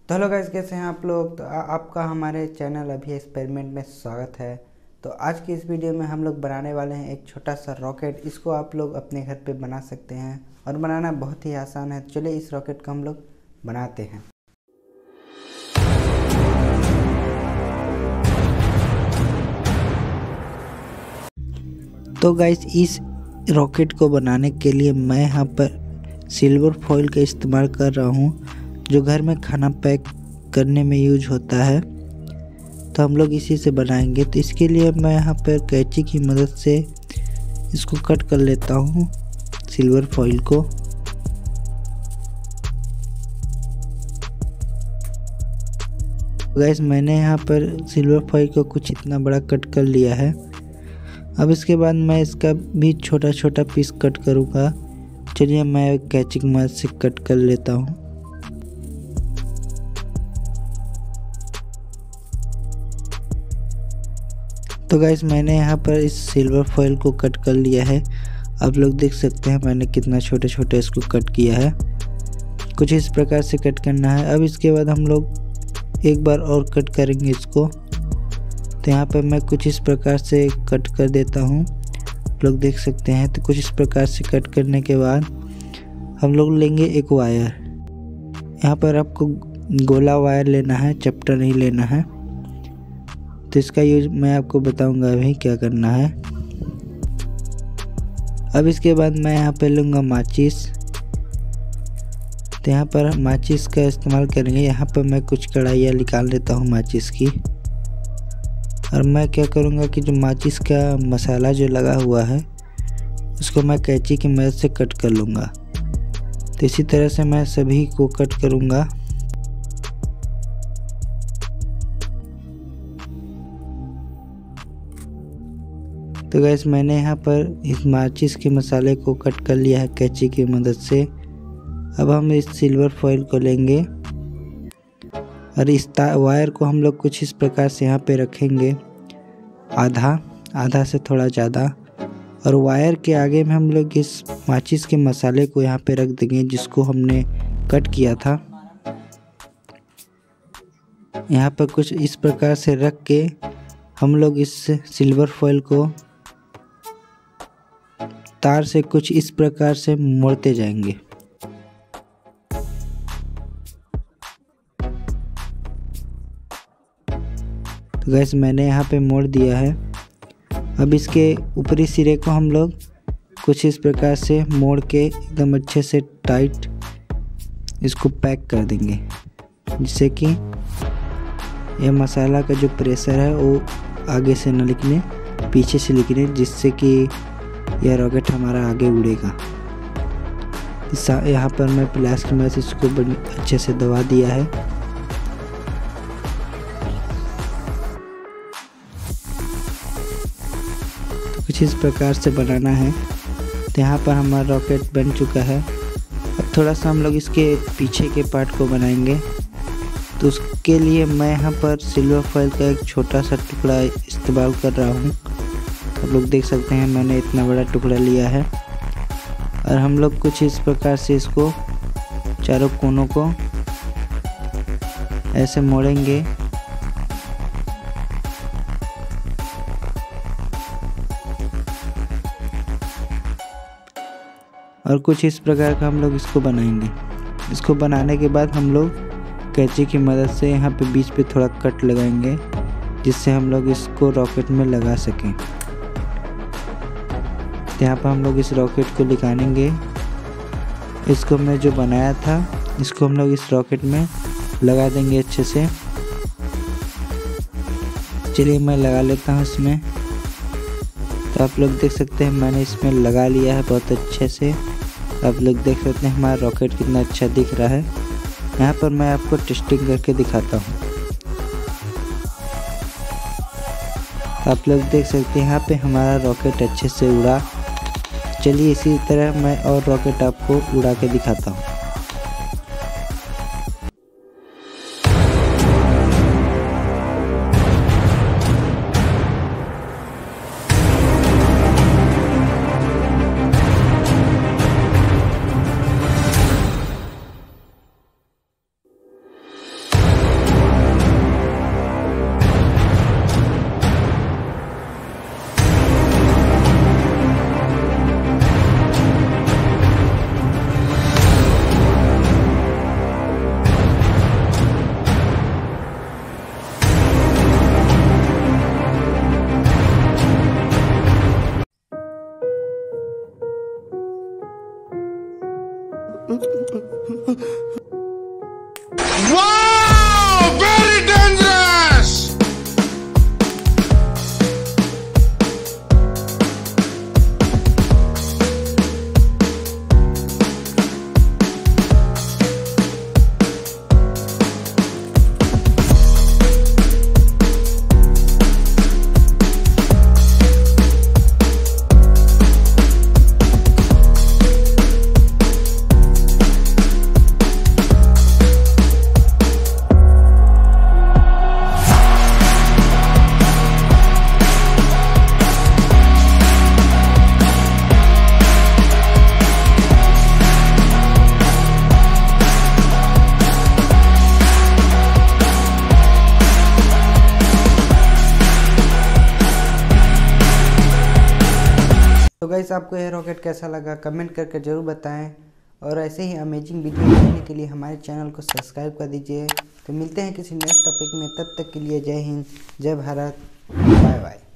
तो hello guys, कैसे हैं आप लोग। तो आपका हमारे चैनल अभी एक्सपेरिमेंट में स्वागत है। तो आज की इस वीडियो में हम लोग बनाने वाले हैं एक छोटा सा रॉकेट। इसको आप लोग अपने घर पे बना सकते हैं और बनाना बहुत ही आसान है। चलिए इस रॉकेट को हम लोग बनाते हैं। तो गाइस, इस रॉकेट को बनाने के लिए मैं यहाँ पर सिल्वर फॉइल का इस्तेमाल कर रहा हूँ, जो घर में खाना पैक करने में यूज होता है। तो हम लोग इसी से बनाएंगे। तो इसके लिए मैं यहाँ पर कैंची की मदद से इसको कट कर लेता हूँ, सिल्वर फॉइल को। गाइस, मैंने यहाँ पर सिल्वर फॉइल को कुछ इतना बड़ा कट कर लिया है। अब इसके बाद मैं इसका भी छोटा छोटा पीस कट करूँगा। चलिए मैं कैंची की मदद से कट कर लेता हूँ। तो गाइस, मैंने यहाँ पर इस सिल्वर फॉइल को कट कर लिया है। आप लोग देख सकते हैं मैंने कितना छोटे छोटे इसको कट किया है। कुछ इस प्रकार से कट करना है। अब इसके बाद हम लोग एक बार और कट करेंगे इसको। तो यहाँ पर मैं कुछ इस प्रकार से कट कर देता हूँ, लोग देख सकते हैं। तो कुछ इस प्रकार से कट करने के बाद हम लोग लेंगे एक वायर। यहाँ पर आपको गोला वायर लेना है, चपटा नहीं लेना है। तो इसका यूज मैं आपको बताऊंगा अभी क्या करना है। अब इसके बाद मैं यहाँ पे लूँगा माचिस। तो यहाँ पर माचिस का इस्तेमाल करेंगे। यहाँ पर मैं कुछ कढ़ाइयाँ निकाल लेता हूँ माचिस की। और मैं क्या करूँगा कि जो माचिस का मसाला जो लगा हुआ है उसको मैं कैंची की मदद से कट कर लूँगा। तो इसी तरह से मैं सभी को कट करूँगा। तो गैस, मैंने यहाँ पर इस माचिस के मसाले को कट कर लिया है कैंची की मदद से। अब हम इस सिल्वर फॉइल को लेंगे और इस वायर को हम लोग कुछ इस प्रकार से यहाँ पे रखेंगे, आधा से थोड़ा ज़्यादा। और वायर के आगे में हम लोग इस माचिस के मसाले को यहाँ पे रख देंगे, जिसको हमने कट किया था। यहाँ पर कुछ इस प्रकार से रख के हम लोग इस सिल्वर फॉइल को तार से कुछ इस प्रकार से मोड़ते जाएंगे। तो गैस, मैंने यहाँ पे मोड़ दिया है। अब इसके ऊपरी सिरे को हम लोग कुछ इस प्रकार से मोड़ के एकदम अच्छे से टाइट इसको पैक कर देंगे, जिससे कि यह मसाला का जो प्रेशर है वो आगे से न निकले, पीछे से निकले, जिससे कि यह रॉकेट हमारा आगे उड़ेगा। यहाँ पर मैं प्लास की मदद से इसको बड़ी अच्छे से दबा दिया है। तो कुछ इस प्रकार से बनाना है। तो यहाँ पर हमारा रॉकेट बन चुका है। अब थोड़ा सा हम लोग इसके पीछे के पार्ट को बनाएंगे। तो उसके लिए मैं यहाँ पर सिल्वर फॉइल का एक छोटा सा टुकड़ा इस्तेमाल कर रहा हूँ। आप लोग देख सकते हैं मैंने इतना बड़ा टुकड़ा लिया है। और हम लोग कुछ इस प्रकार से इसको चारों कोनों को ऐसे मोड़ेंगे। और कुछ इस प्रकार का हम लोग इसको बनाएंगे। इसको बनाने के बाद हम लोग कैंची की मदद से यहाँ पे बीच पे थोड़ा कट लगाएंगे, जिससे हम लोग इसको रॉकेट में लगा सकें। यहाँ पर हम लोग इस रॉकेट को निकालेंगे। इसको मैं जो बनाया था इसको हम लोग इस रॉकेट में लगा देंगे अच्छे से। चलिए मैं लगा लेता हूँ इसमें। तो आप लोग देख सकते हैं मैंने इसमें लगा लिया है बहुत अच्छे से। आप लोग देख सकते हैं हमारा रॉकेट कितना अच्छा दिख रहा है। यहाँ पर मैं आपको टेस्टिंग करके दिखाता हूँ। आप लोग देख सकते हैं यहाँ पे हमारा रॉकेट अच्छे से उड़ा। चलिए इसी तरह मैं और रॉकेट आपको उड़ा के दिखाता हूँ। गाइस आपको यह रॉकेट कैसा लगा कमेंट करके ज़रूर बताएं, और ऐसे ही अमेजिंग वीडियो देखने के लिए हमारे चैनल को सब्सक्राइब कर दीजिए। तो मिलते हैं किसी नेक्स्ट टॉपिक में, तब तक के लिए जय हिंद, जय भारत, बाय बाय।